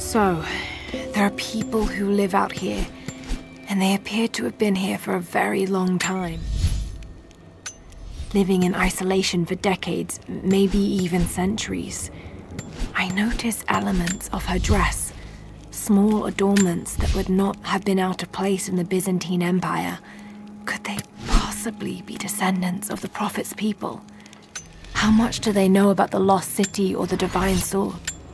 So, there are people who live out here, and they appear to have been here for a very long time. Living in isolation for decades, maybe even centuries. I notice elements of her dress, small adornments that would not have been out of place in the Byzantine Empire. Could they possibly be descendants of the Prophet's people? How much do they know about the lost city or the divine sword?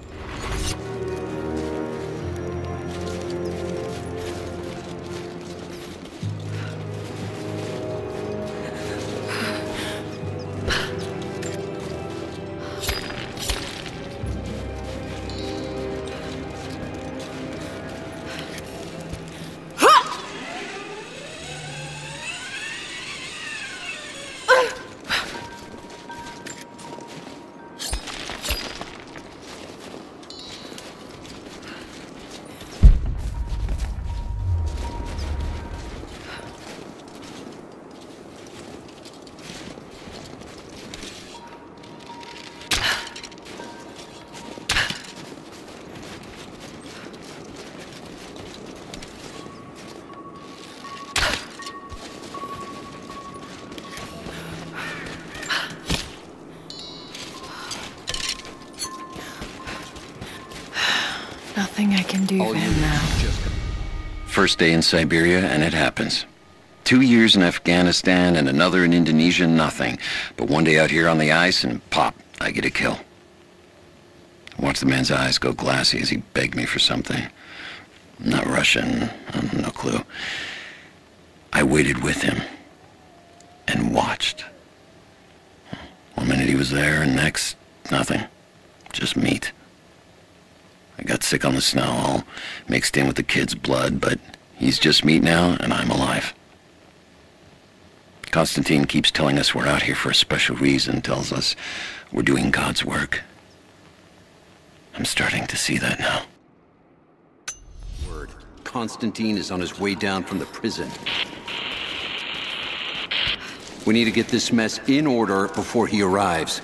Nothing I can do for him now. First day in Siberia, and it happens. 2 years in Afghanistan and another in Indonesia, nothing. But one day out here on the ice, and pop, I get a kill. Watch the man's eyes go glassy as he begged me for something. Not Russian, no clue. I waited with him and watched. One minute he was there, and next, nothing. Just meat. I got sick on the snow, all mixed in with the kid's blood, but he's just meat now, and I'm alive. Constantine keeps telling us we're out here for a special reason, tells us we're doing God's work. I'm starting to see that now. Word. Constantine is on his way down from the prison. We need to get this mess in order before he arrives.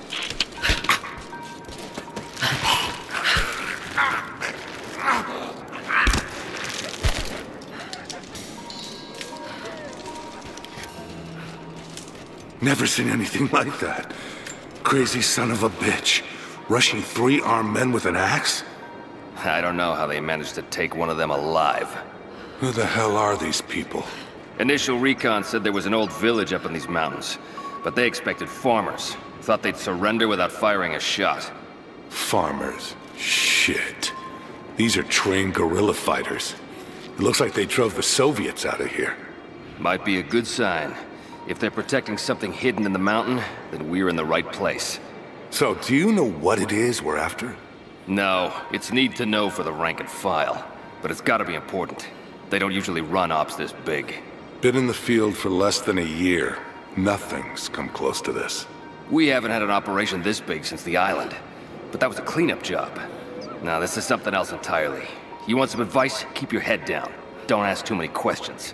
Never seen anything like that. Crazy son of a bitch. Rushing 3 armed men with an axe? I don't know how they managed to take one of them alive. Who the hell are these people? Initial recon said there was an old village up in these mountains, but they expected farmers. Thought they'd surrender without firing a shot. Farmers? Shit. These are trained guerrilla fighters. It looks like they drove the Soviets out of here. Might be a good sign. If they're protecting something hidden in the mountain, then we're in the right place. So, do you know what it is we're after? No, it's need to know for the rank and file. But it's gotta be important. They don't usually run ops this big. Been in the field for less than a year. Nothing's come close to this. We haven't had an operation this big since the island. But that was a cleanup job. Now this is something else entirely. You want some advice? Keep your head down. Don't ask too many questions.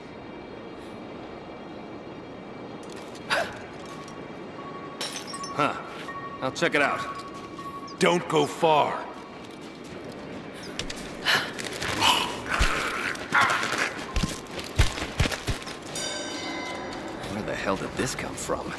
Huh. I'll check it out. Don't go far. Where the hell did this come from?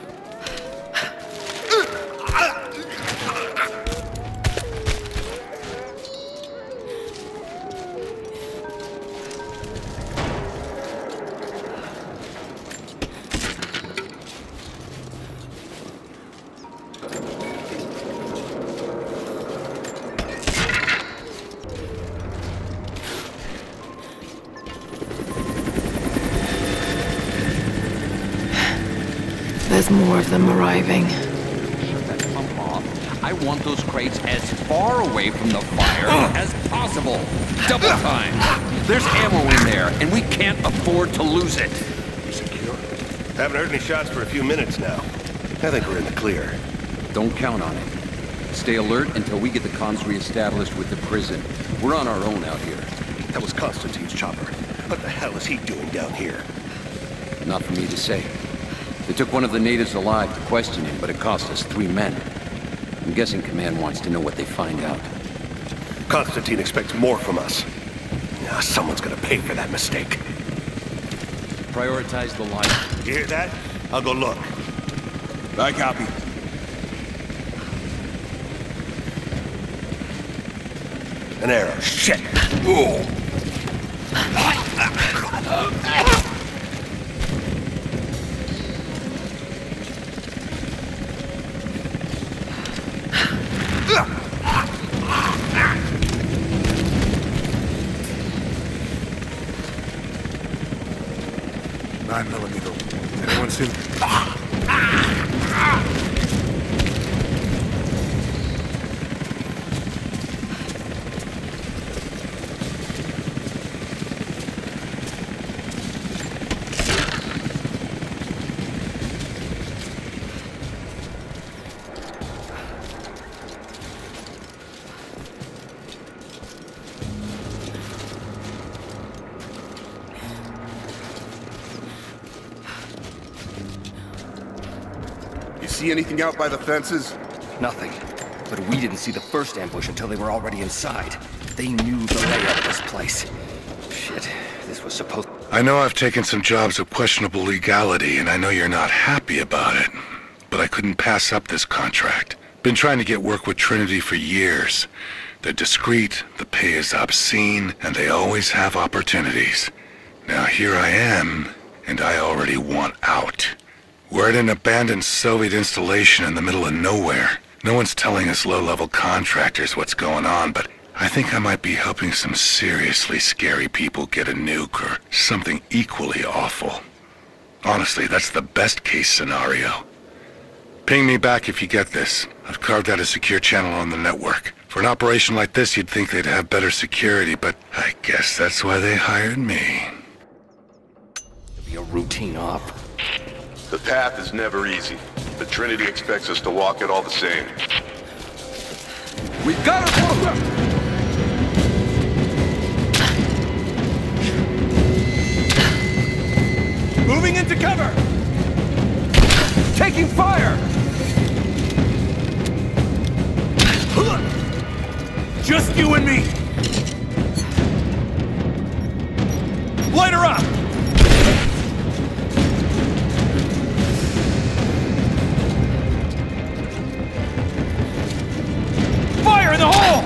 There's more of them arriving. Shut that pump off. I want those crates as far away from the fire as possible. Double time. There's ammo in there, and we can't afford to lose it. Secure? Haven't heard any shots for a few minutes now. I think we're in the clear. Don't count on it. Stay alert until we get the comms re-established with the prison. We're on our own out here. That was Constantine's chopper. What the hell is he doing down here? Not for me to say. They took one of the natives alive to question him, but it cost us 3 men. I'm guessing Command wants to know what they find out. Constantine expects more from us. Now, someone's gonna pay for that mistake. Prioritize the line. You hear that? I'll go look. I copy. An arrow. Shit! Ooh. Anyone seen? See anything out by the fences? Nothing. But we didn't see the first ambush until they were already inside. They knew the layout of this place. Shit, this was supposed... I know I've taken some jobs of questionable legality, and I know you're not happy about it. But I couldn't pass up this contract. Been trying to get work with Trinity for years. They're discreet, the pay is obscene, and they always have opportunities. Now here I am, and I already want out. We're at an abandoned Soviet installation in the middle of nowhere. No one's telling us low-level contractors what's going on, but I think I might be helping some seriously scary people get a nuke or something equally awful. Honestly, that's the best-case scenario. Ping me back if you get this. I've carved out a secure channel on the network. For an operation like this, you'd think they'd have better security, but I guess that's why they hired me. It'll be a routine op. The path is never easy, but Trinity expects us to walk it all the same. We've got to move them! Moving into cover! Taking fire! Just you and me! Light her up! Fire in the hole!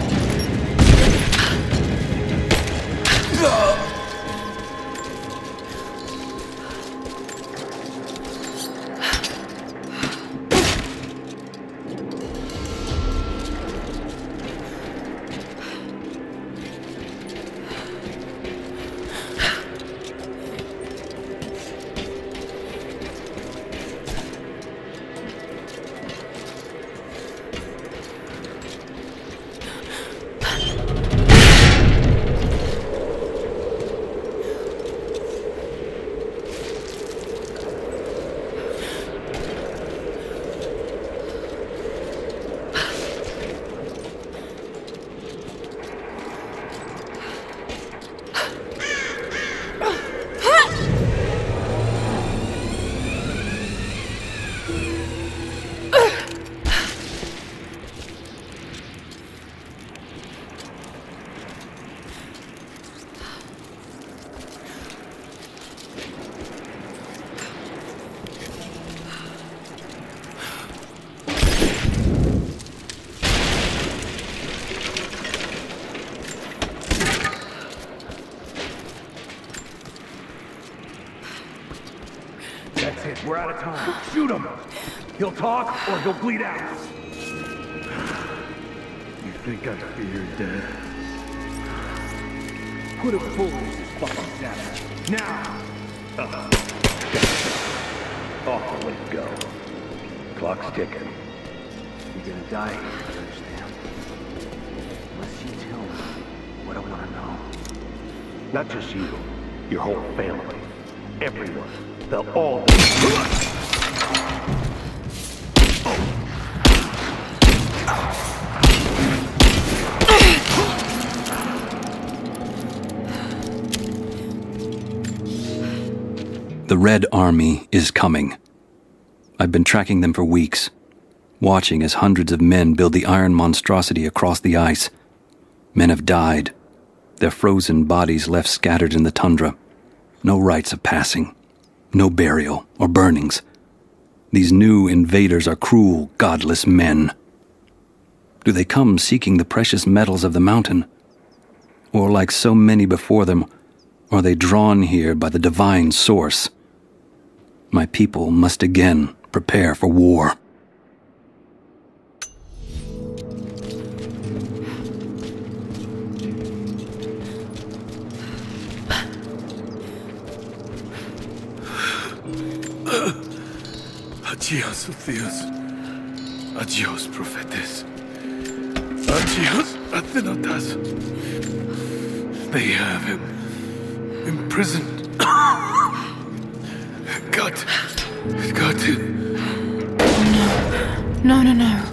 That's it, we're out of time. Shoot him! He'll talk, or he'll bleed out. You think I fear death? Put a bullet in his fucking sack. Now! Off, let go. Clock's ticking. You're gonna die here, you understand? Unless you tell me what I want to know. Not just you, your whole family. Everyone. They'll all be... The Red Army is coming. I've been tracking them for weeks, watching as hundreds of men build the iron monstrosity across the ice. Men have died, their frozen bodies left scattered in the tundra. No rites of passing, no burial or burnings. These new invaders are cruel, godless men. Do they come seeking the precious metals of the mountain? Or like so many before them, are they drawn here by the divine source? My people must again prepare for war. Adios, Theos. Adios, prophetes. Adios, Athenotas. They have him imprisoned. Got him. No.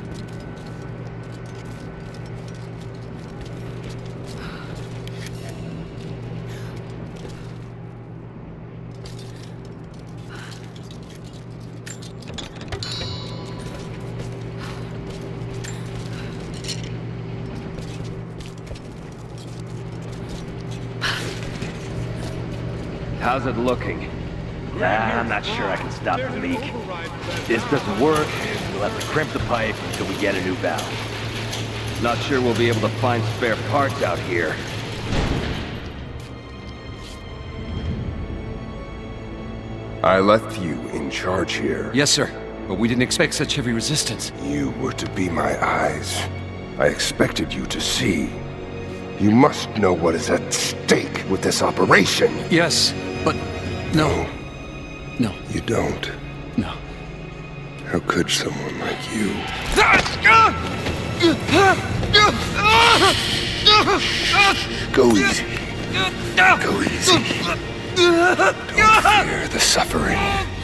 How's it looking? I'm not sure I can stop the leak. If this doesn't work, we'll have to crimp the pipe until we get a new valve. Not sure we'll be able to find spare parts out here. I left you in charge here. Yes, sir. But we didn't expect such heavy resistance. You were to be my eyes. I expected you to see. You must know what is at stake with this operation. Yes, but no. No. You don't. No. How could someone like you? Go easy. Go easy. Don't fear the suffering.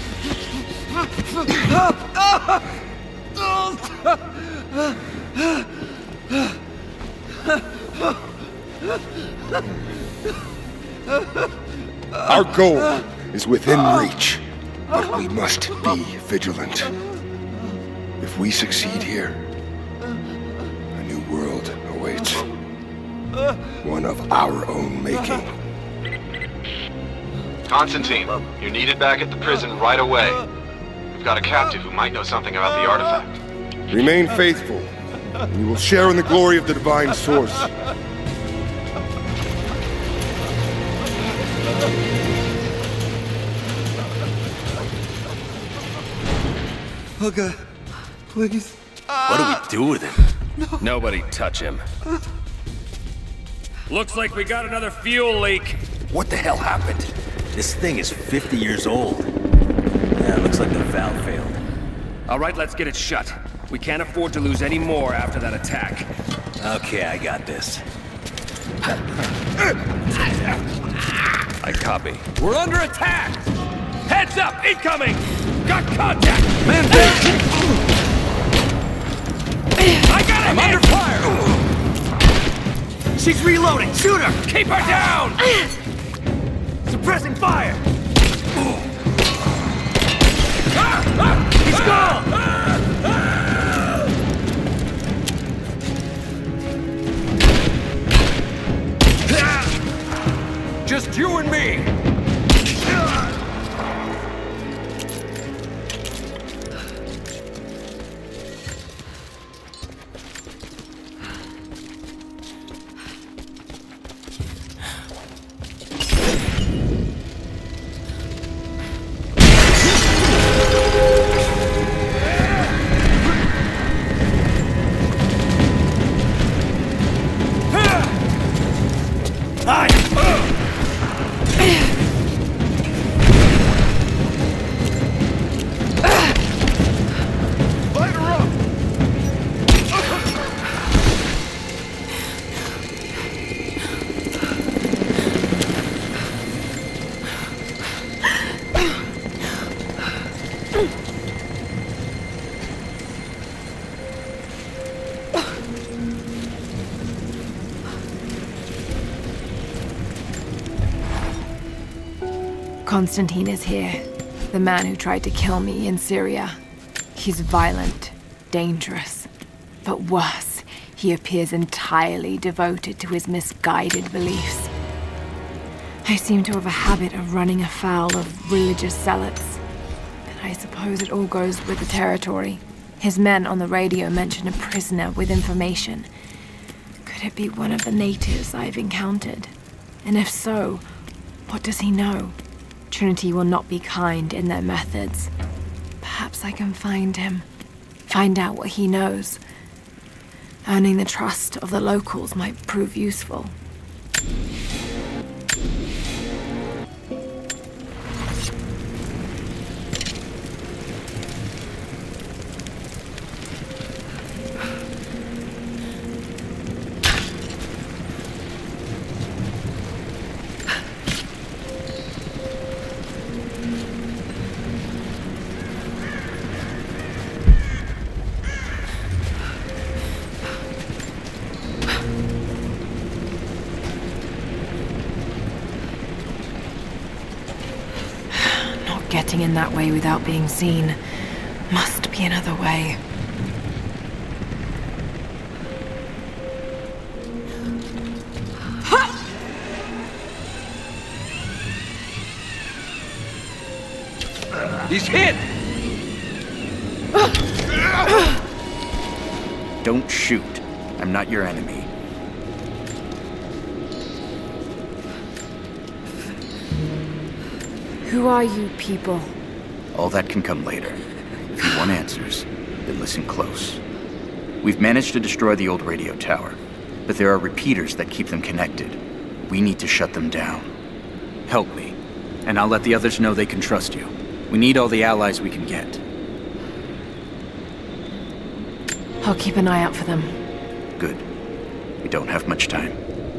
Our goal is within reach, but we must be vigilant. If we succeed here, a new world awaits. One of our own making. Constantine, you're needed back at the prison right away. We've got a captive who might know something about the artifact. Remain faithful, and you will share in the glory of the divine source. Oh God, please. What do we do with him? Nobody touch him. Looks like we got another fuel leak. What the hell happened? This thing is 50 years old. Yeah, looks like the valve failed. All right, let's get it shut. We can't afford to lose any more after that attack. Okay, I got this. I copy. We're under attack! Heads up! Incoming! Got contact! Man down! I got him! I'm under fire! She's reloading! Shoot her! Keep her down! Suppressing fire! He's gone! Just you and me! Constantine is here. The man who tried to kill me in Syria. He's violent, dangerous, but worse, He appears entirely devoted to his misguided beliefs. I seem to have a habit of running afoul of religious zealots. But I suppose it all goes with the territory. His men on the radio mention a prisoner with information. Could it be one of the natives I've encountered? And if so, what does he know? Trinity will not be kind in their methods. Perhaps I can find him. Find out what he knows. Earning the trust of the locals might prove useful. Getting in that way without being seen. Must be another way. He's hit! Don't shoot. I'm not your enemy. Who are you people? All that can come later. If you want answers, then listen close. We've managed to destroy the old radio tower, but there are repeaters that keep them connected. We need to shut them down. Help me, and I'll let the others know they can trust you. We need all the allies we can get. I'll keep an eye out for them. Good. We don't have much time.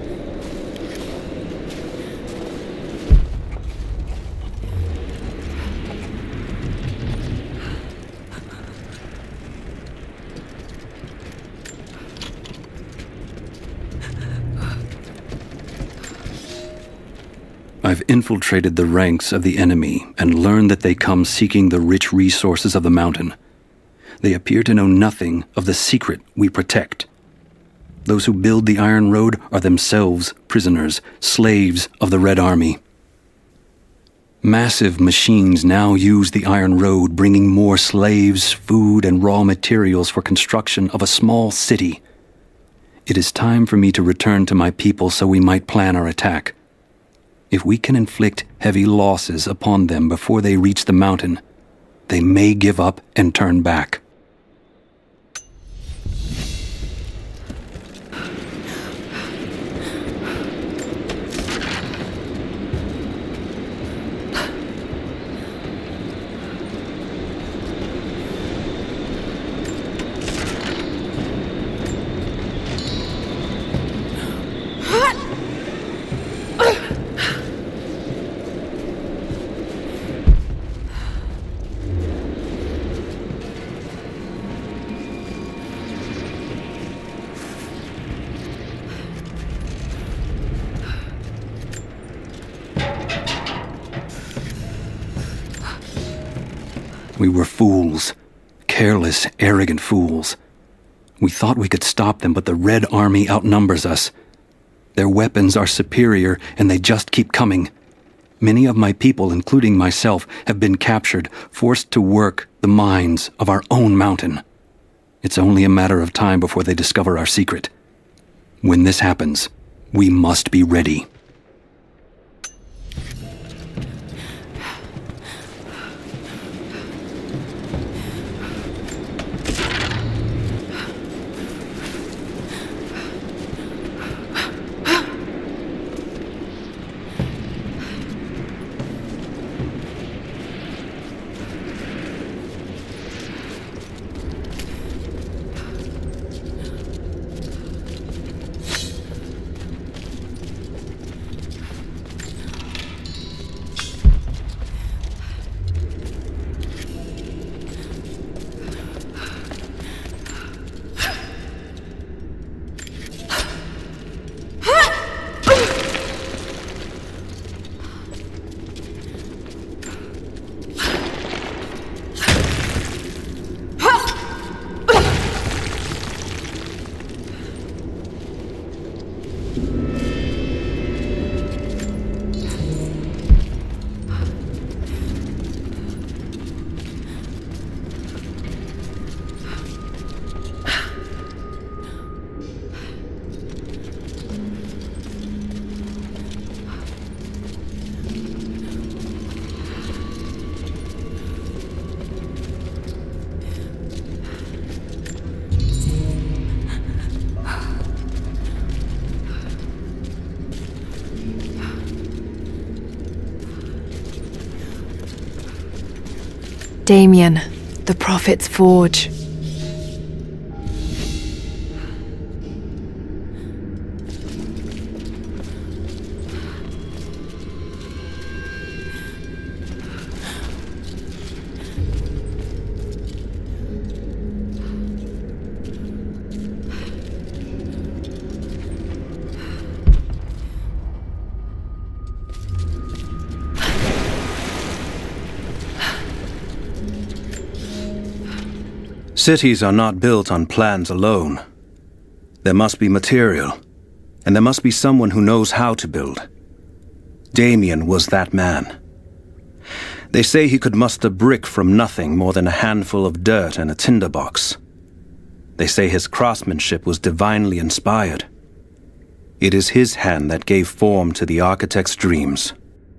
I've infiltrated the ranks of the enemy and learned that they come seeking the rich resources of the mountain. They appear to know nothing of the secret we protect. Those who build the Iron Road are themselves prisoners, slaves of the Red Army. Massive machines now use the Iron Road, bringing more slaves, food, and raw materials for construction of a small city. It is time for me to return to my people so we might plan our attack. If we can inflict heavy losses upon them before they reach the mountain, they may give up and turn back. We were fools. Careless, arrogant fools. We thought we could stop them, but the Red Army outnumbers us. Their weapons are superior, and they just keep coming. Many of my people, including myself, have been captured, forced to work the mines of our own mountain. It's only a matter of time before they discover our secret. When this happens, we must be ready. Damien, the Prophet's Forge. Cities are not built on plans alone. There must be material, and there must be someone who knows how to build. Damien was that man. They say he could muster brick from nothing more than a handful of dirt and a tinderbox. They say his craftsmanship was divinely inspired. It is his hand that gave form to the architect's dreams.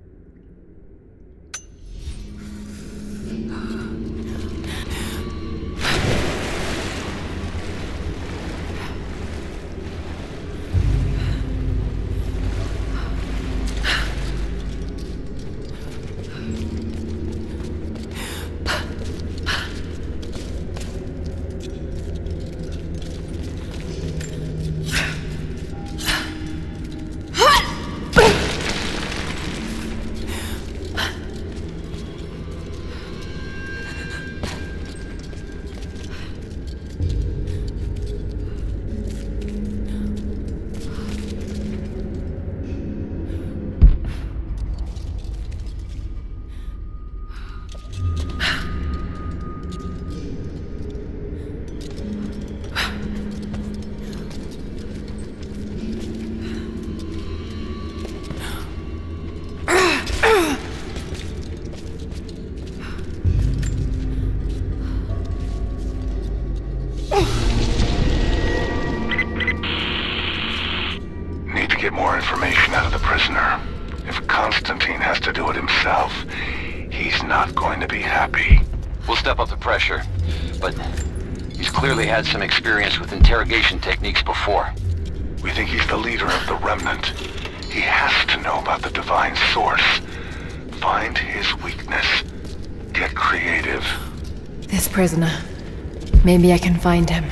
Had some experience with interrogation techniques before. We think he's the leader of the Remnant. He has to know about the divine source. Find his weakness. Get creative. This prisoner. Maybe I can find him.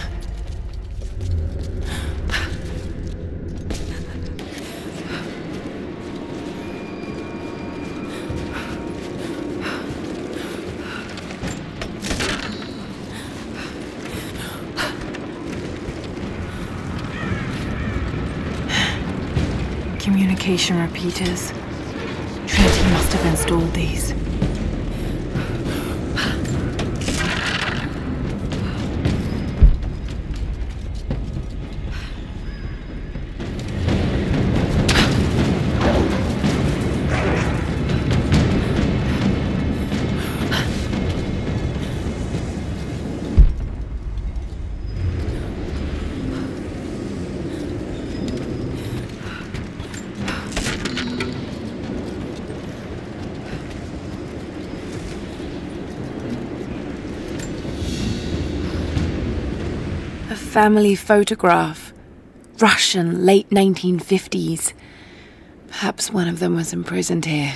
Communication repeaters. Trinity must have installed these. Family photograph. Russian, late 1950s. Perhaps one of them was imprisoned here.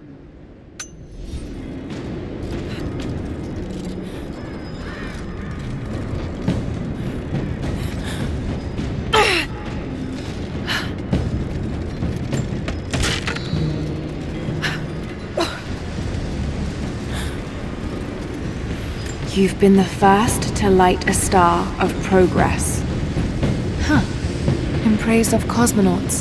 You've been the first to light a star of progress. Huh. In praise of cosmonauts.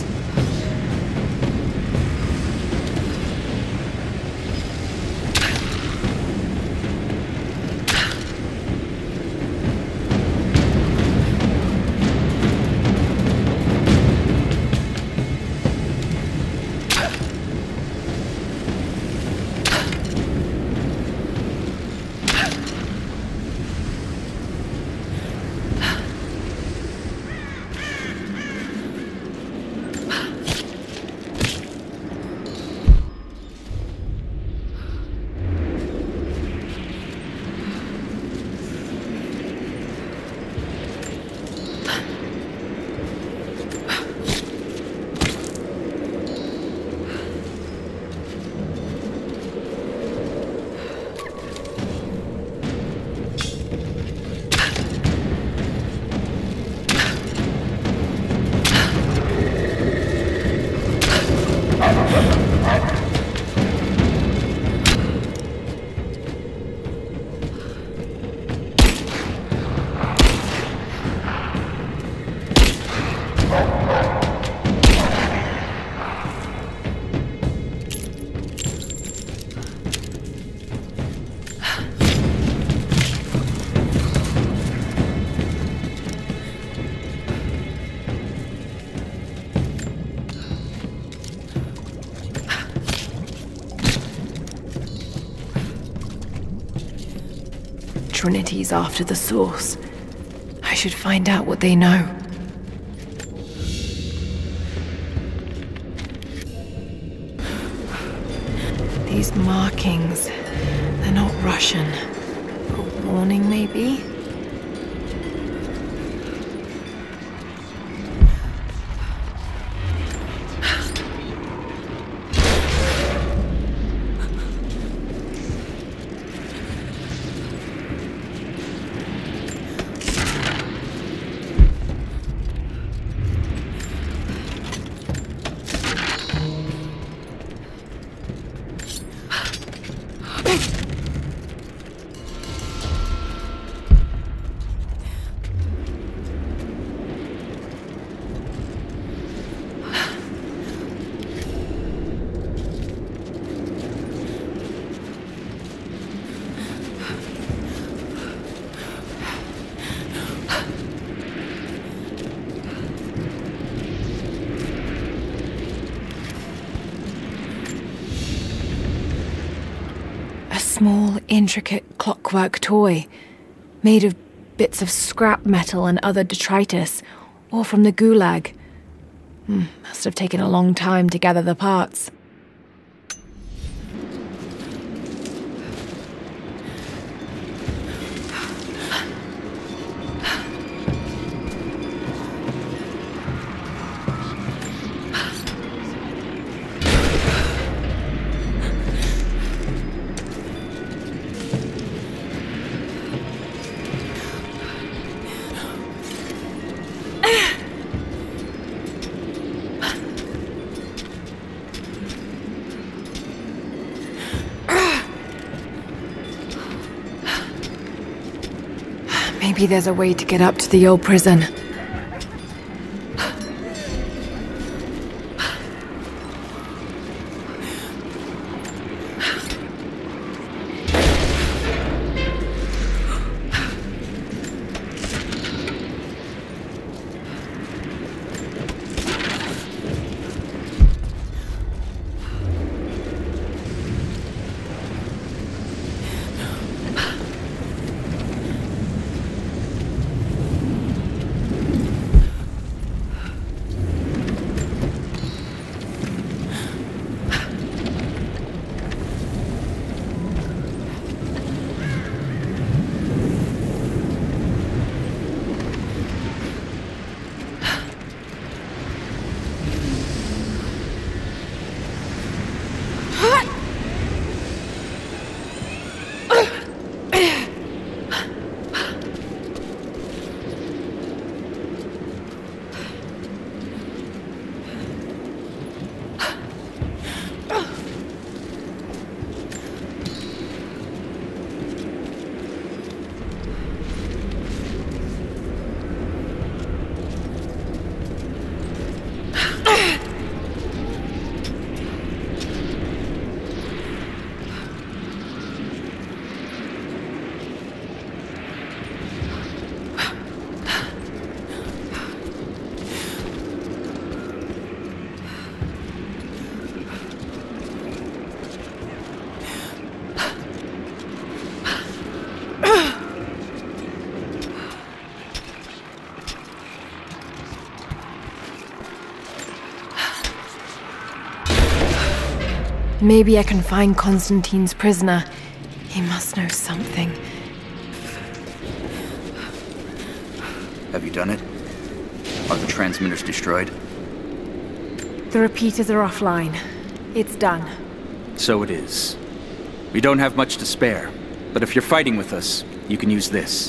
Trinity's after the source. I should find out what they know. These markings, they're not Russian. A warning, maybe? Small, intricate clockwork toy, made of bits of scrap metal and other detritus, or from the gulag. Must have taken a long time to gather the parts. Maybe there's a way to get up to the old prison. Maybe I can find Constantine's prisoner. He must know something. Have you done it? Are the transmitters destroyed? The repeaters are offline. It's done. So it is. We don't have much to spare, but if you're fighting with us, you can use this.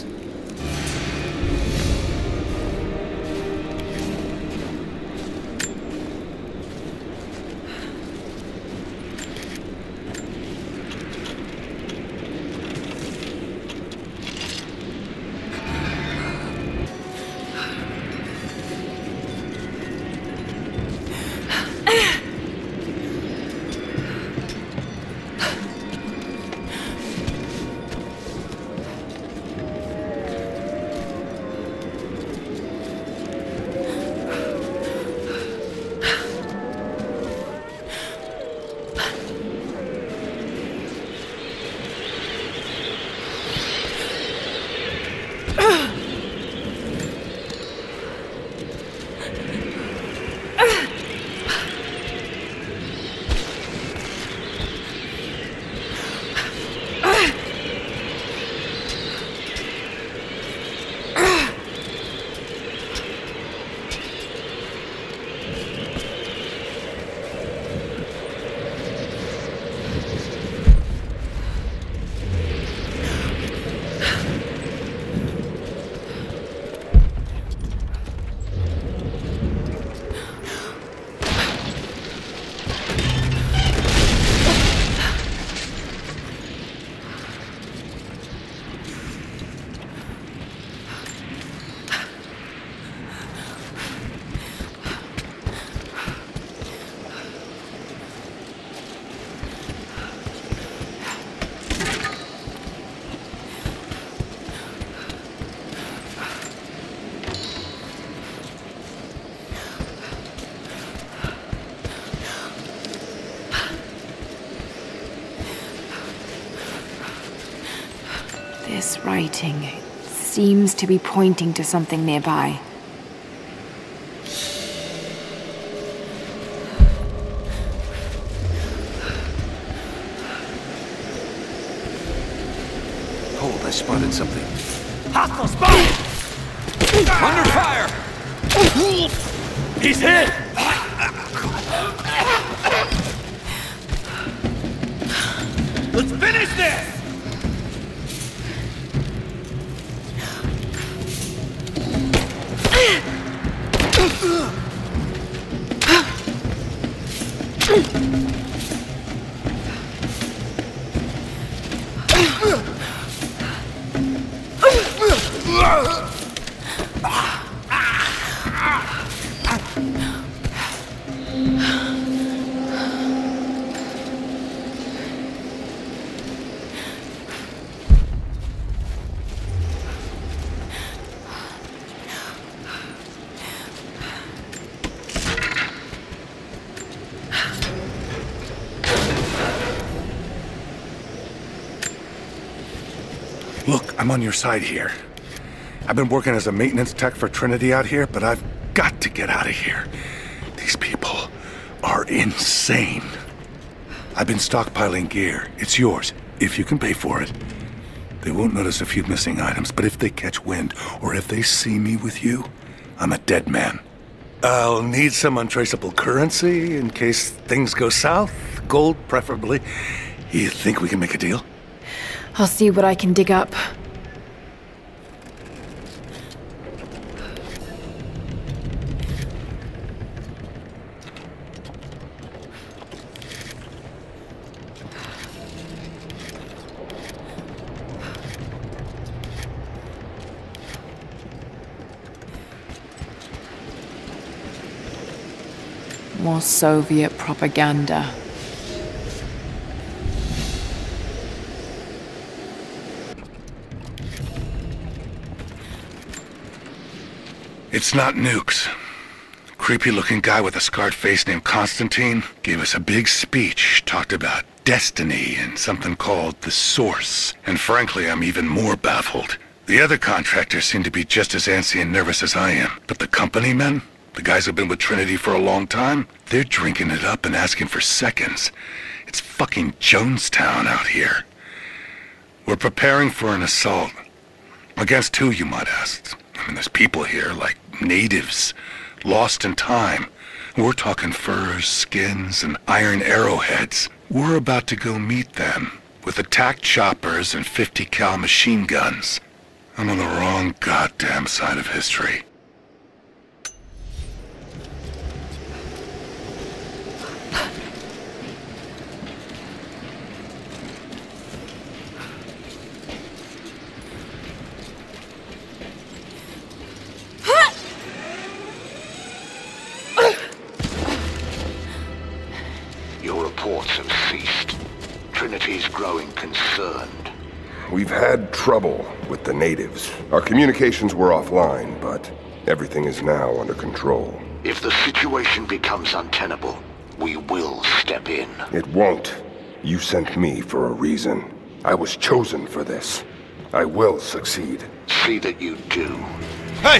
This writing seems to be pointing to something nearby. Hold, I spotted something. Hostile spotted! Under fire! He's hit! Let's finish this! Look, I'm on your side here. I've been working as a maintenance tech for Trinity out here, but I've got to get out of here. These people are insane. I've been stockpiling gear. It's yours, if you can pay for it. They won't notice a few missing items, but if they catch wind, or if they see me with you, I'm a dead man. I'll need some untraceable currency in case things go south. Gold, preferably. You think we can make a deal? I'll see what I can dig up. More Soviet propaganda. It's not nukes. Creepy-looking guy with a scarred face named Constantine gave us a big speech, talked about destiny and something called the Source. And frankly, I'm even more baffled. The other contractors seem to be just as antsy and nervous as I am. But the company men, the guys who've been with Trinity for a long time, they're drinking it up and asking for seconds. It's fucking Jonestown out here. We're preparing for an assault. Against who, you might ask? I mean, there's people here, like natives, lost in time. We're talking furs, skins, and iron arrowheads. We're about to go meet them with attack choppers and 50 cal machine guns. I'm on the wrong goddamn side of history. Your reports have ceased. Trinity's growing concerned. We've had trouble with the natives. Our communications were offline, but everything is now under control. If the situation becomes untenable, we will step in. It won't. You sent me for a reason. I was chosen for this. I will succeed. See that you do. Hey!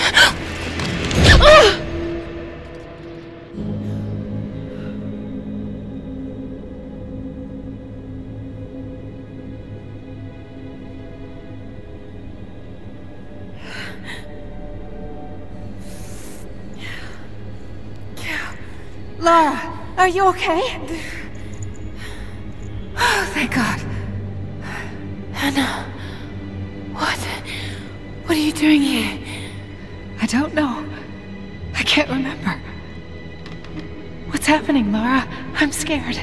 Lara, are you okay? Oh, thank God. Anna, what are you doing here? I don't know. I can't remember. What's happening, Lara? I'm scared.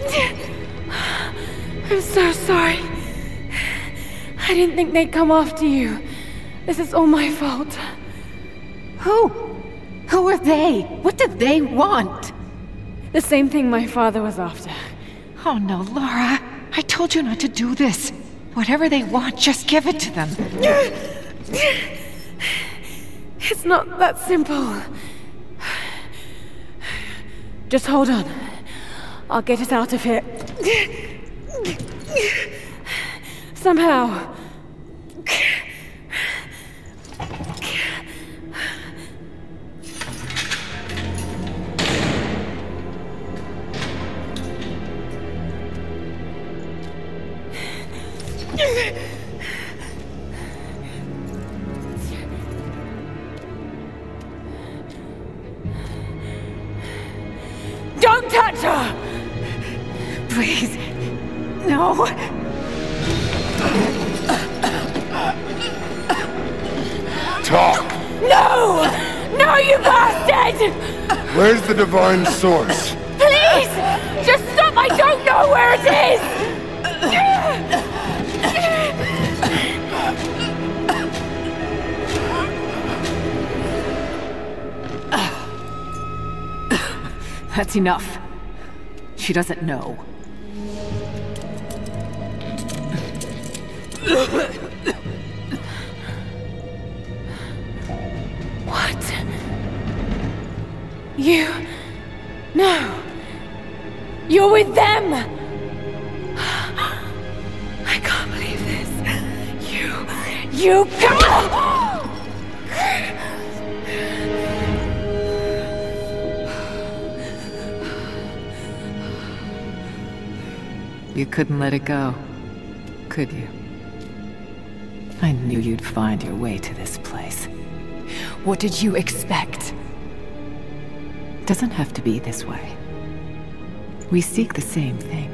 I'm so sorry. I didn't think they'd come after you. This is all my fault. Who? Who are they? What do they want? The same thing my father was after. Oh no, Lara. I told you not to do this. Whatever they want, just give it to them. It's not that simple. Just hold on. I'll get us out of here. Somehow. Don't touch her! Please. No. Talk! No! No, you bastard! Where's the divine source? Please! Just stop! I don't know where it is! That's enough. She doesn't know. What? You... No. You're with them! I can't believe this. You can't... You couldn't let it go, could you? I knew you'd find your way to this place. What did you expect? It doesn't have to be this way. We seek the same thing.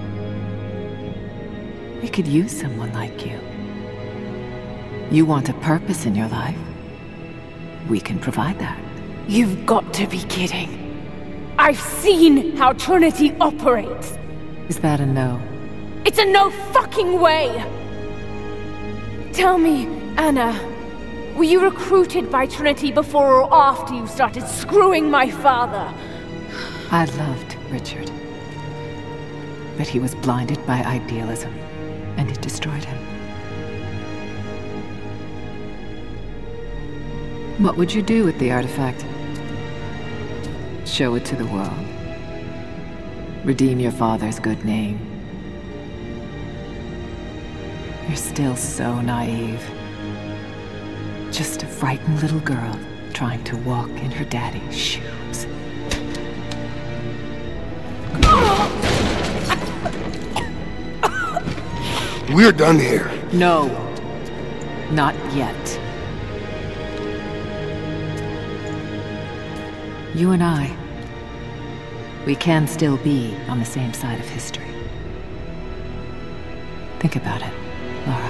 We could use someone like you. You want a purpose in your life? We can provide that. You've got to be kidding. I've seen how Trinity operates. Is that a no? It's a no fucking way! Tell me, Anna, were you recruited by Trinity before or after you started screwing my father? I loved Richard. But he was blinded by idealism, and it destroyed him. What would you do with the artifact? Show it to the world. Redeem your father's good name. You're still so naive. Just a frightened little girl trying to walk in her daddy's shoes. We're done here. No. Not yet. You and I, we can still be on the same side of history. Think about it, Lara.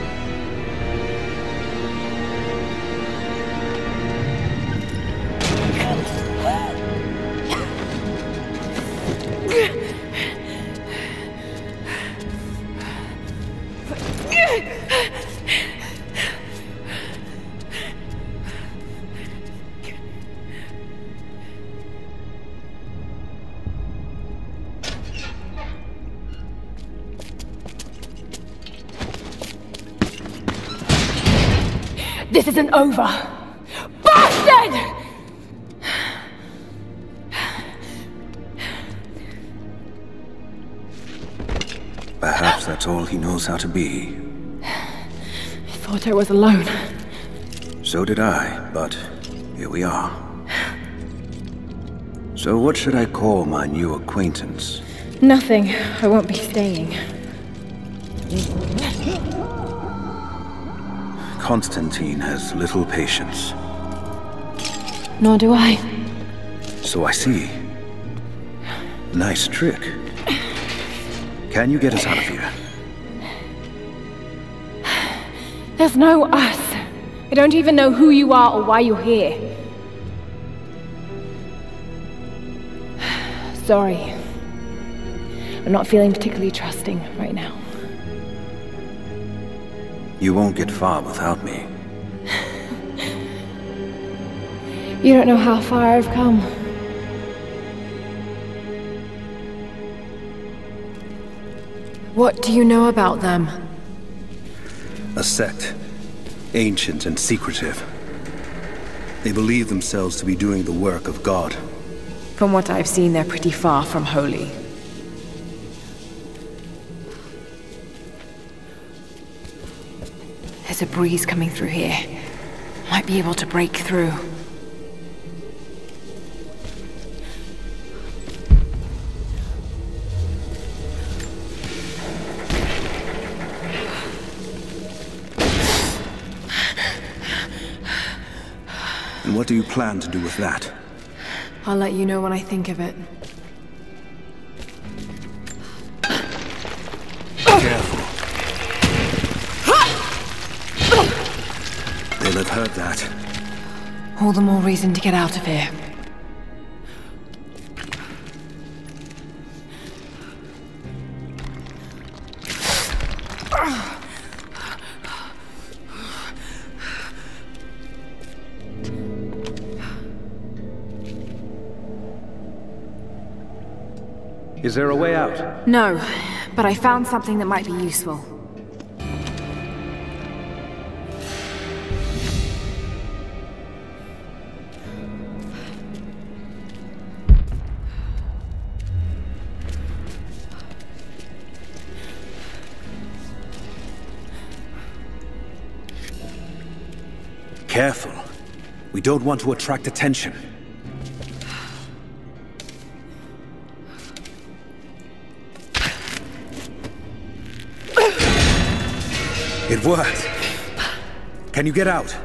This isn't over! Bastard! Perhaps that's all he knows how to be. I thought I was alone. So did I, but here we are. So what should I call my new acquaintance? Nothing. I won't be staying. Constantine has little patience. Nor do I. So I see. Nice trick. Can you get us out of here? There's no us. I don't even know who you are or why you're here. Sorry. I'm not feeling particularly trusting right now. You won't get far without me. You don't know how far I've come. What do you know about them? A sect. Ancient and secretive. They believe themselves to be doing the work of God. From what I've seen, they're pretty far from holy. There's a breeze coming through here. Might be able to break through. what do you plan to do with that? I'll let you know when I think of it. Careful. They'll have heard that. All the more reason to get out of here. Is there a way out? No, but I found something that might be useful. Careful. We don't want to attract attention. It worked. Can you get out?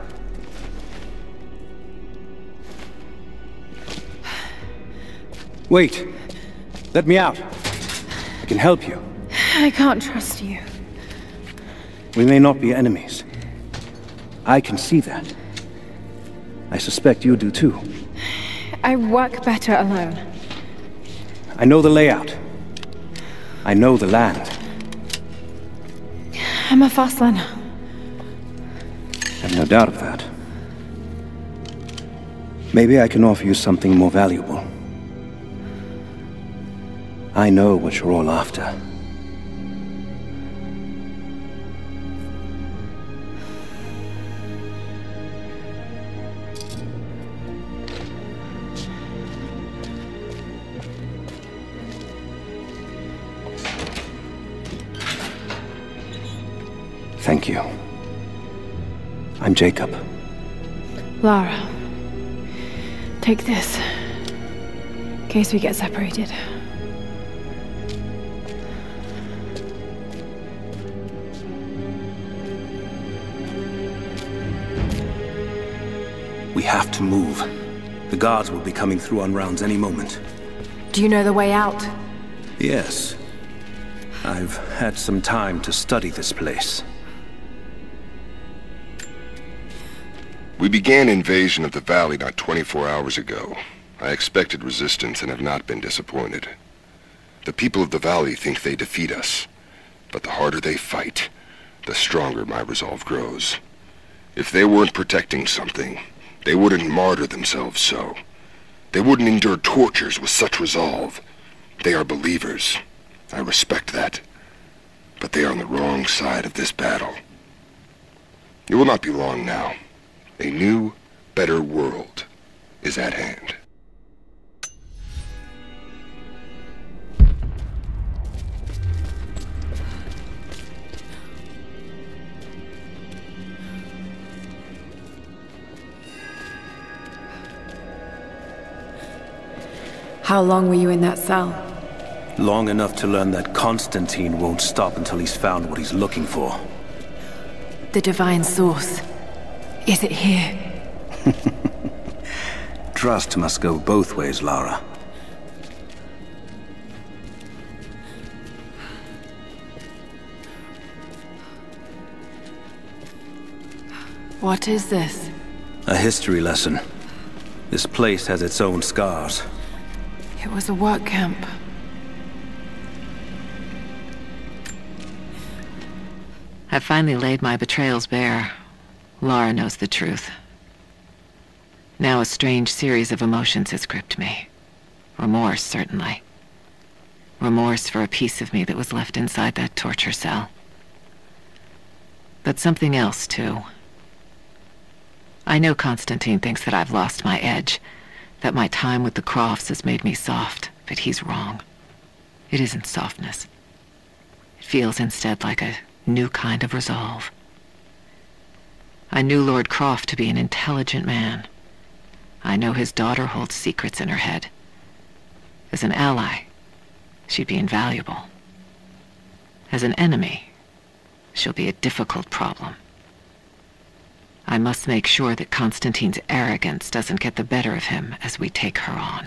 Wait. Let me out. I can help you. I can't trust you. We may not be enemies. I can see that. I suspect you do too. I work better alone. I know the layout. I know the land. I'm a fast learner. I've no doubt of that. Maybe I can offer you something more valuable. I know what you're all after. Thank you. I'm Jacob. Lara. Take this. In case we get separated. We have to move. The guards will be coming through on rounds any moment. Do you know the way out? Yes. I've had some time to study this place. We began invasion of the valley not 24 hours ago. I expected resistance and have not been disappointed. The people of the valley think they defeat us, but the harder they fight, the stronger my resolve grows. If they weren't protecting something, they wouldn't martyr themselves so. They wouldn't endure tortures with such resolve. They are believers. I respect that. But they are on the wrong side of this battle. It will not be long now. A new, better world is at hand. How long were you in that cell? Long enough to learn that Constantine won't stop until he's found what he's looking for. The divine source. Is it here? Trust must go both ways, Lara. What is this? A history lesson. This place has its own scars. It was a work camp. I've finally laid my betrayals bare. Lara knows the truth. Now a strange series of emotions has gripped me. Remorse, certainly. Remorse for a piece of me that was left inside that torture cell. But something else, too. I know Constantine thinks that I've lost my edge, that my time with the Crofts has made me soft, but he's wrong. It isn't softness. It feels instead like a new kind of resolve. I knew Lord Croft to be an intelligent man. I know his daughter holds secrets in her head. As an ally, she'd be invaluable. As an enemy, she'll be a difficult problem. I must make sure that Constantine's arrogance doesn't get the better of him as we take her on.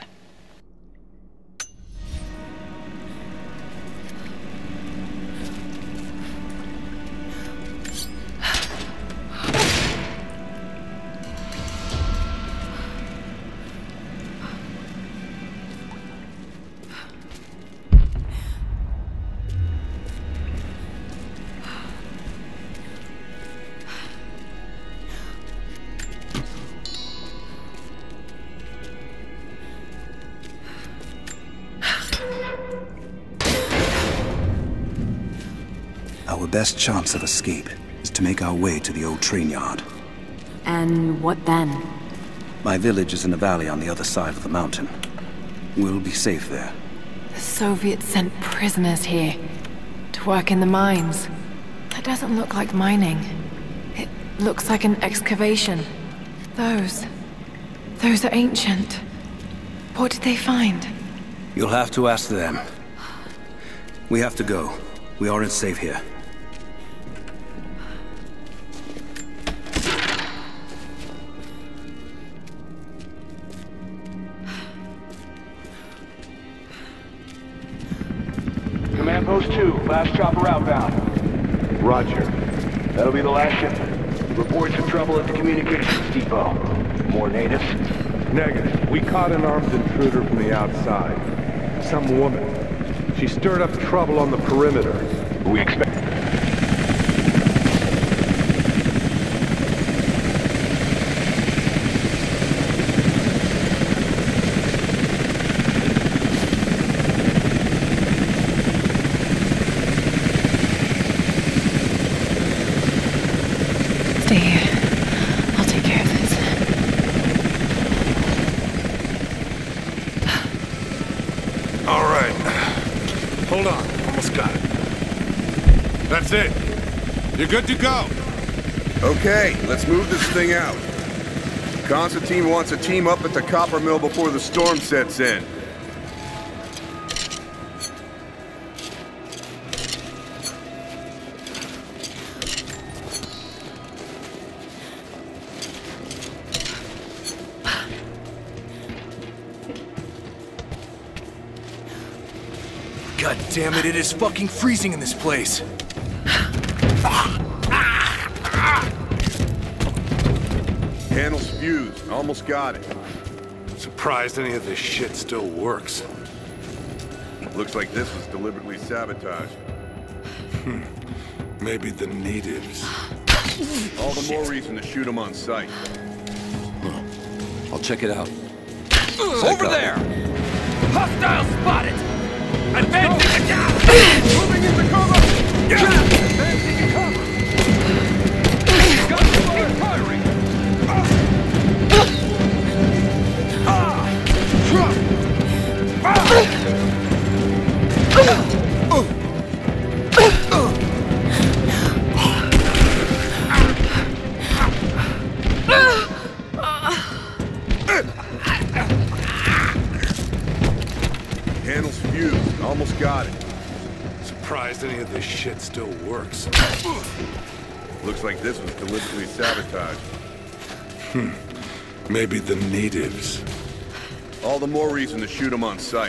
Our best chance of escape is to make our way to the old train yard. And what then? My village is in a valley on the other side of the mountain. We'll be safe there. The Soviets sent prisoners here to work in the mines. That doesn't look like mining. It looks like an excavation. Those are ancient. What did they find? You'll have to ask them. We have to go. We aren't safe here. Command Post 2, last chopper outbound. Roger. That'll be the last shipment. Reports of trouble at the communications depot. More natives? Negative. We caught an armed intruder from the outside. Some woman. She stirred up trouble on the perimeter. We expect... Stay here. I'll take care of this. All right. Hold on. Almost got it. That's it. You're good to go. Okay, let's move this thing out. Constantine wants a team up at the copper mill before the storm sets in. God damn it, it is fucking freezing in this place. Panel's fused. Almost got it. Surprised any of this shit still works. Looks like this was deliberately sabotaged. Maybe the natives. All the more reason to shoot them on sight. I'll check it out. Over there! Hostile spotted! Advancing attack! Moving into cover! Advancing in cover! Guns firing! Panel's fused. Almost got it. Surprised any of this shit still works. Looks like this was deliberately sabotaged. Maybe the natives. All the more reason to shoot them on sight.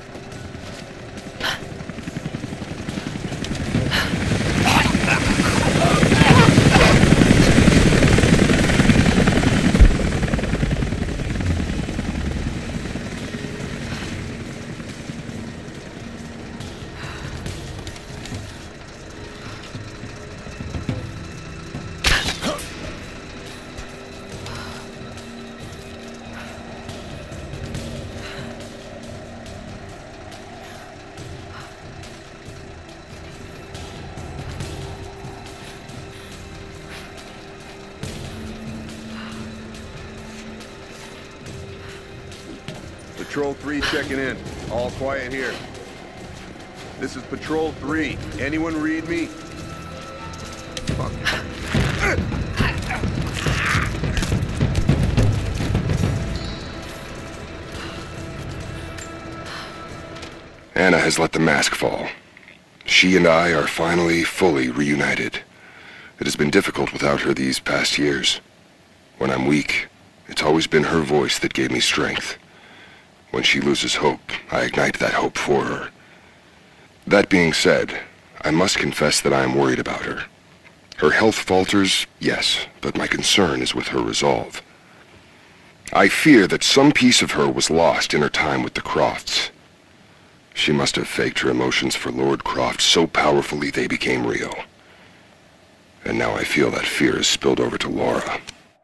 Patrol 3 checking in. All quiet here. This is Patrol 3. Anyone read me? Fuck. Anna has let the mask fall. She and I are finally fully reunited. It has been difficult without her these past years. When I'm weak, it's always been her voice that gave me strength. When she loses hope, I ignite that hope for her. That being said, I must confess that I am worried about her. Her health falters, yes, but my concern is with her resolve. I fear that some piece of her was lost in her time with the Crofts. She must have faked her emotions for Lord Croft so powerfully they became real. And now I feel that fear has spilled over to Lara.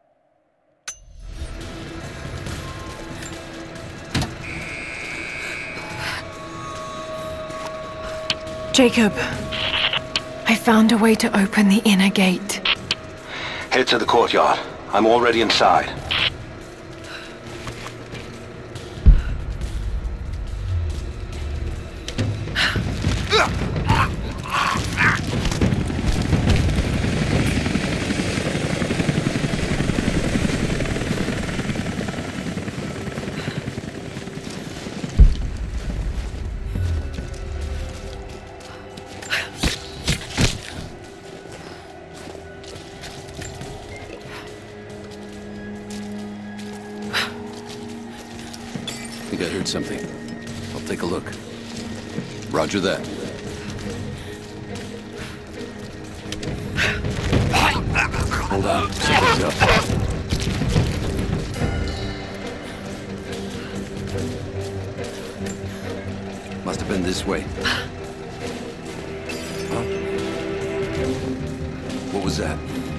Jacob, I found a way to open the inner gate. Head to the courtyard. I'm already inside. I think I heard something. I'll take a look. Roger that. Hold on. Something's up. Must have been this way. Huh? What was that?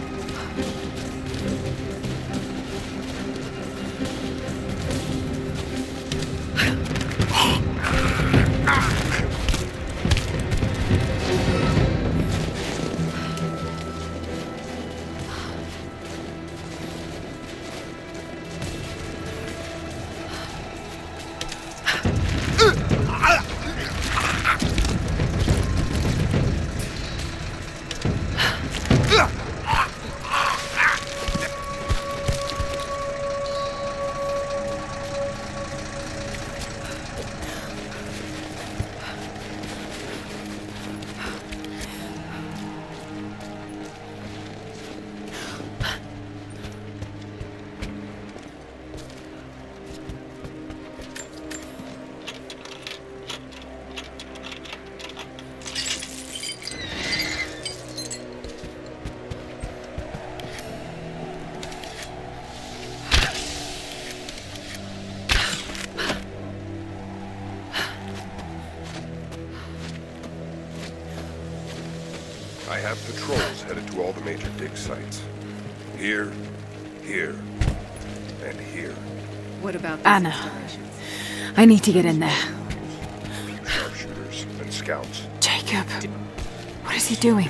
I have patrols headed to all the major dig sites. Here, here, and here. What about these Anna, I need to get in there. Sharpshooters and scouts. Jacob, what is he doing?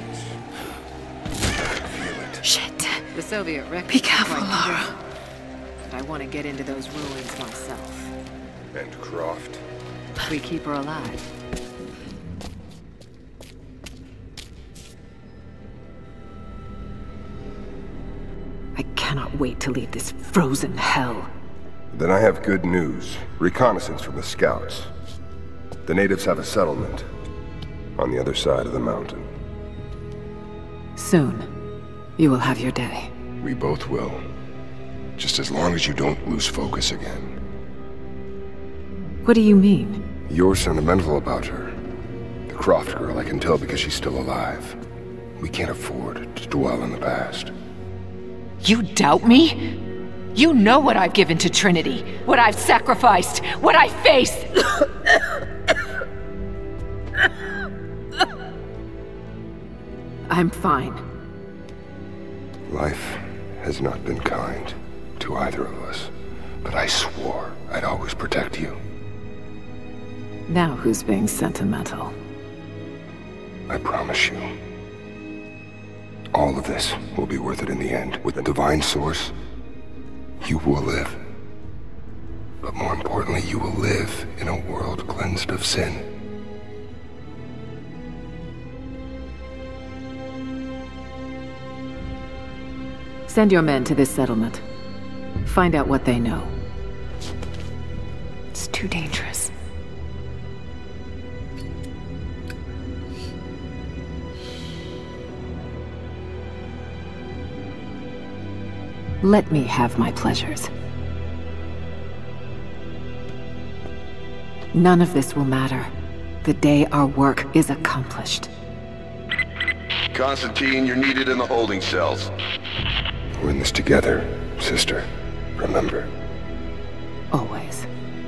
Shit. The Soviet record. Be careful, Lara. But I want to get into those ruins myself. And Croft? We keep her alive. I cannot wait to leave this frozen hell. Then I have good news. Reconnaissance from the scouts. The natives have a settlement on the other side of the mountain. Soon, you will have your day. We both will. Just as long as you don't lose focus again. What do you mean? You're sentimental about her. The Croft girl, I can tell because she's still alive. We can't afford to dwell in the past. You doubt me? You know what I've given to Trinity, what I've sacrificed, what I faced. I'm fine. Life has not been kind to either of us, but I swore I'd always protect you. Now who's being sentimental? I promise you. All of this will be worth it in the end. With the divine source, you will live. But more importantly, you will live in a world cleansed of sin. Send your men to this settlement. Find out what they know. It's too dangerous. Let me have my pleasures. None of this will matter the day our work is accomplished. Constantine, you're needed in the holding cells. We're in this together, sister. Remember. Always.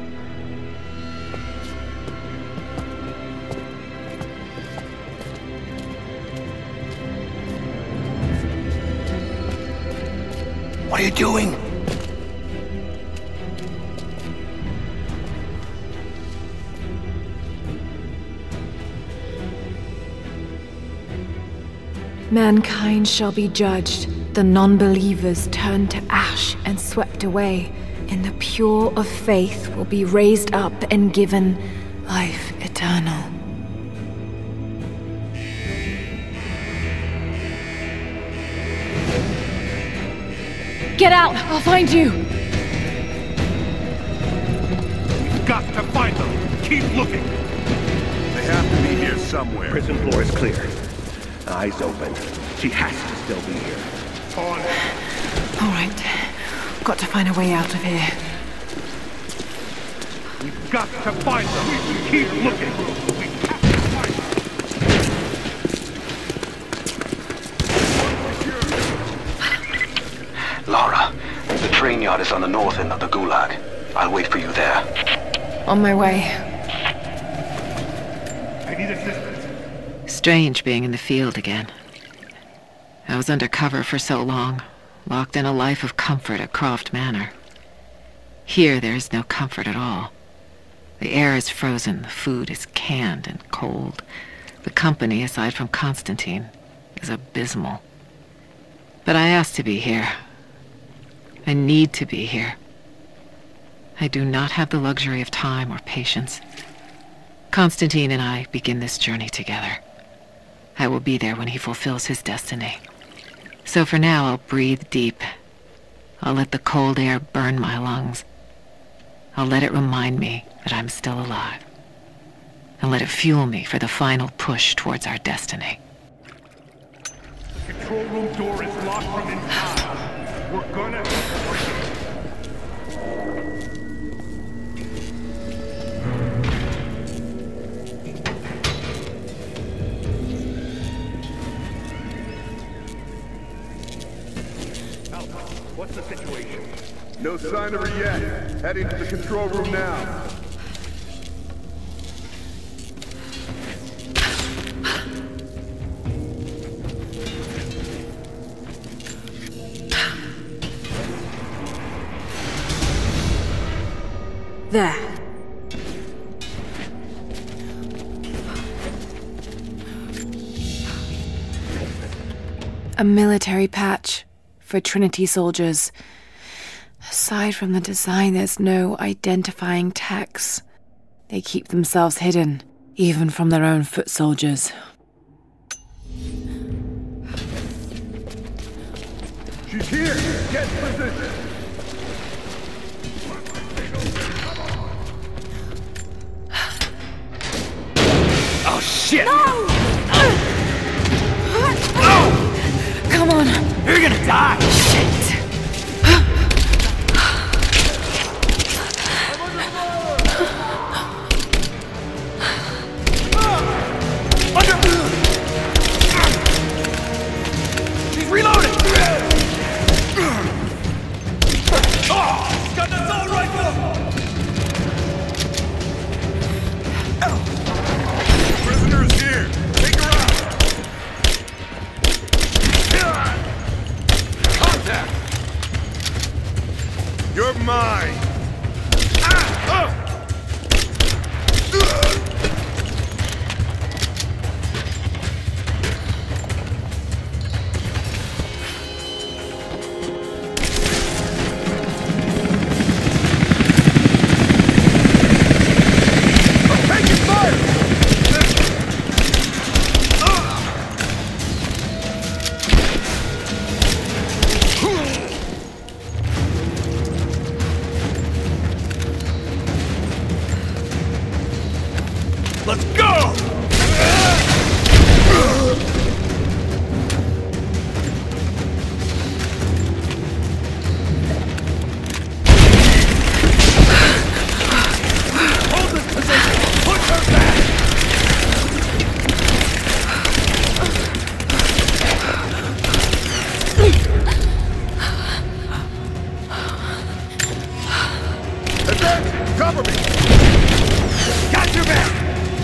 What are you doing? Mankind shall be judged. The non-believers turned to ash and swept away, and the pure of faith will be raised up and given life eternal. Get out! I'll find you! We've got to find them! Keep looking! They have to be here somewhere. Prison floor is clear. Eyes open. She has to still be here. On it! All right. Got to find a way out of here. We've got to find them! Keep looking! We have to find them! Lara, the train yard is on the north end of the Gulag. I'll wait for you there. On my way. I need assistance. Strange being in the field again. I was under cover for so long, locked in a life of comfort at Croft Manor. Here there is no comfort at all. The air is frozen, the food is canned and cold. The company, aside from Constantine, is abysmal. But I asked to be here. I need to be here. I do not have the luxury of time or patience. Constantine and I begin this journey together. I will be there when he fulfills his destiny. So for now, I'll breathe deep. I'll let the cold air burn my lungs. I'll let it remind me that I'm still alive. And let it fuel me for the final push towards our destiny. The control room door is locked from inside. We're gonna... What's the situation? No sign of her yet. Heading to the control room now. There. A military patch for Trinity soldiers. Aside from the design, there's no identifying text. They keep themselves hidden, even from their own foot soldiers. She's here! Get position! Oh, shit! No! Come on! You're gonna die! Shit! She's reloading! Oh! Got an assault rifle! Prisoner's here! Take her out! Contact! You're mine! Let's go! Cover me! Got your back!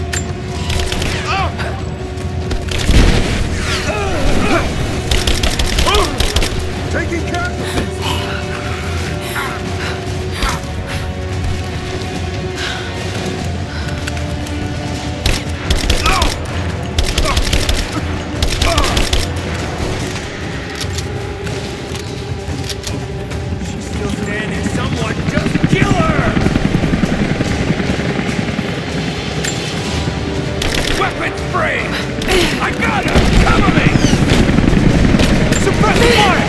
Taking casualties! She's still standing. Someone just kill her! Weapons free! I got her! Cover me! Suppress the fire!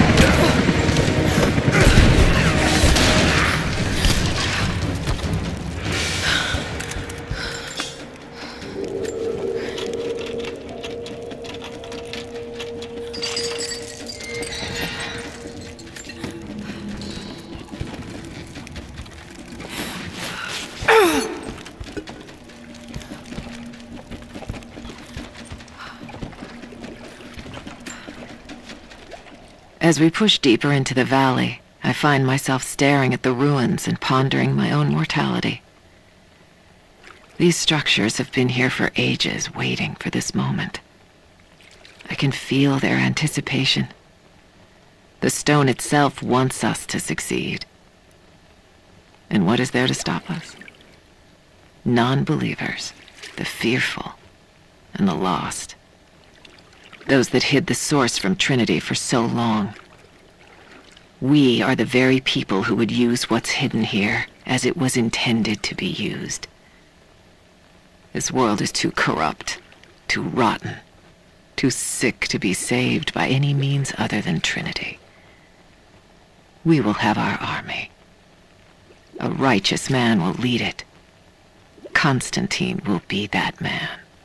As we push deeper into the valley, I find myself staring at the ruins and pondering my own mortality. These structures have been here for ages, waiting for this moment. I can feel their anticipation. The stone itself wants us to succeed. And what is there to stop us? Non-believers, the fearful, and the lost. Those that hid the source from Trinity for so long. We are the very people who would use what's hidden here as it was intended to be used. This world is too corrupt, too rotten, too sick to be saved by any means other than Trinity. We will have our army. A righteous man will lead it. Constantine will be that man.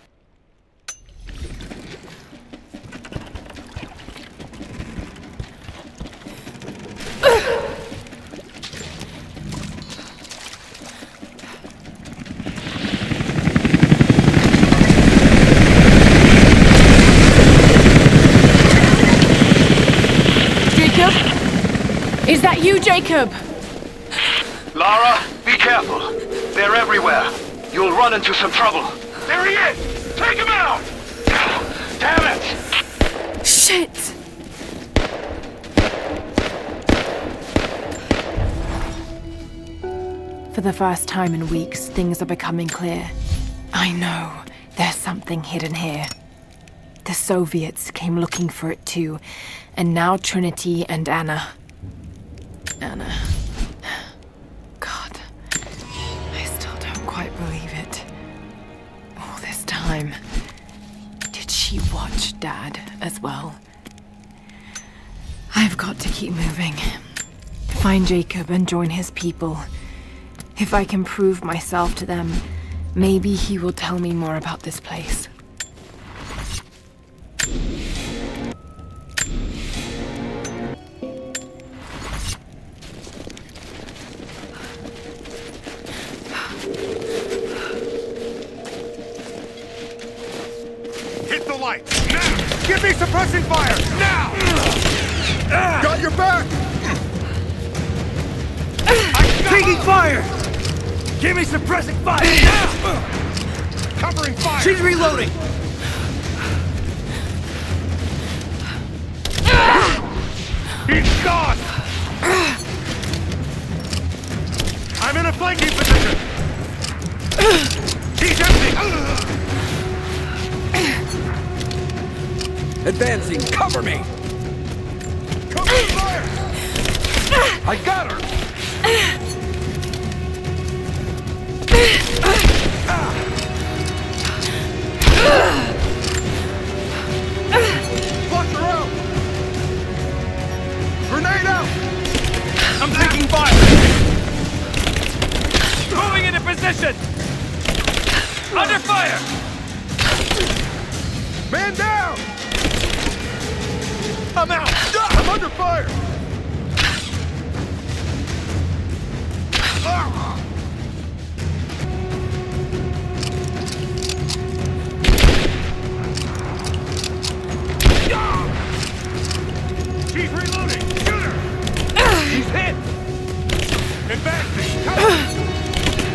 Is that you, Jacob? Lara, be careful. They're everywhere. You'll run into some trouble. There he is! Take him out! Damn it! Shit! For the first time in weeks, things are becoming clear. I know there's something hidden here. The Soviets came looking for it too, and now Trinity and Anna. God, I still don't quite believe it. All this time, did she watch Dad as well? I've got to keep moving. Find Jacob and join his people. If I can prove myself to them, maybe he will tell me more about this place. Hit the light! Now! Give me suppressing fire! Now! Got your back! Taking fire! Give me suppressing fire! Now! Covering fire! She's reloading! He's gone! I'm in a flanking position! He's empty! Advancing, cover me! Cover the fire! I got her! Flush her out! Grenade out! I'm taking fire! Moving into position! Under fire! Man down! I'm out! I'm under fire! She's reloading! Shoot her! She's hit! Advancing! Cover!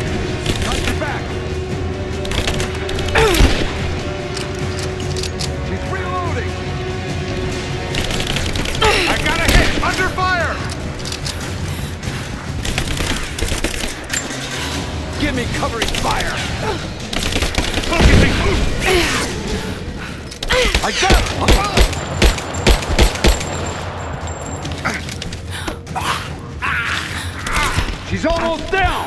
Give me covering fire! I got her! She's almost down!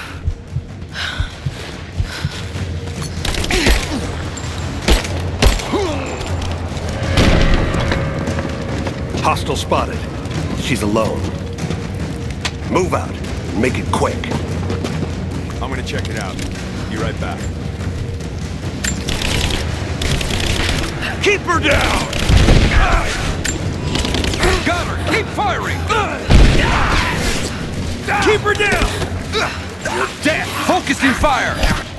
Hostile spotted. She's alone. Move out. Make it quick. I'm gonna check it out. Be right back. Keep her down! Got her! Keep firing! Keep her down! You're dead! Focusing fire!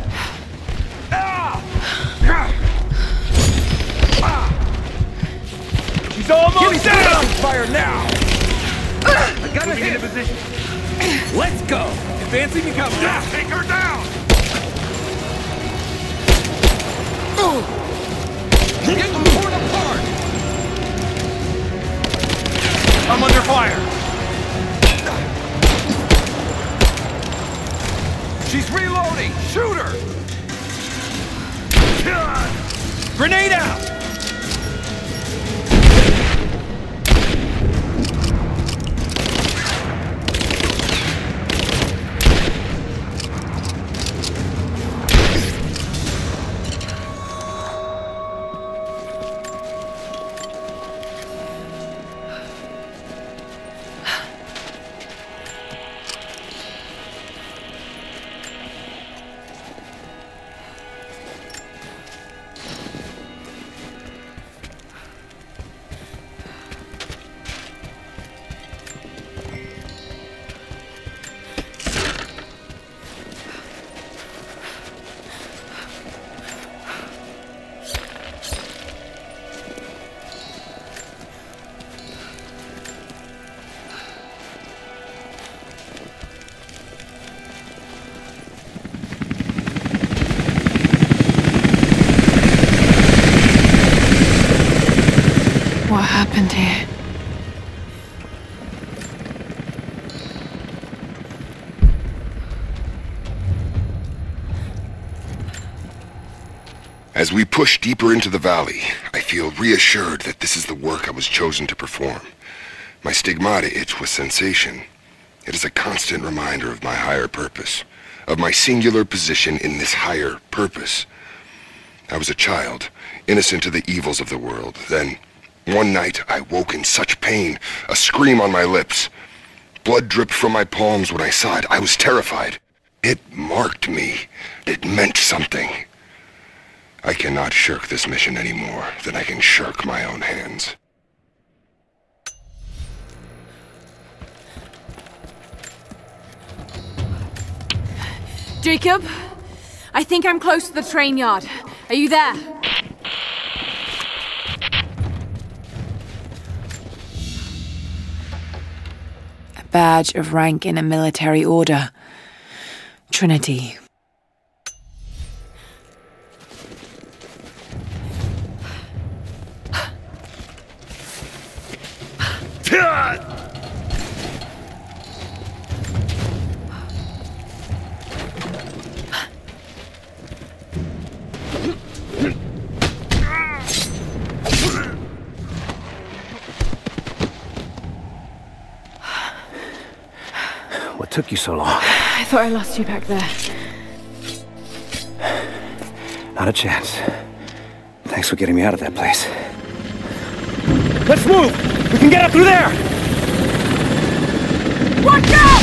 She's almost down! Fire now! I got a hit in position. Let's go! Advancing the cover! Take her down! Get them torn apart! I'm under fire! She's reloading! Shoot her! Grenade out! What happened here? As we push deeper into the valley, I feel reassured that this is the work I was chosen to perform. My stigmata itch with sensation. It is a constant reminder of my higher purpose, of my singular position in this higher purpose. I was a child, innocent to the evils of the world. Then, one night, I woke in such pain, a scream on my lips. Blood dripped from my palms when I saw it. I was terrified. It marked me. It meant something. I cannot shirk this mission any more than I can shirk my own hands. Jacob, I think I'm close to the train yard. Are you there? A badge of rank in a military order. Trinity. What took you so long? I thought I lost you back there. Not a chance. Thanks for getting me out of that place. Let's move! We can get up through there! Watch out!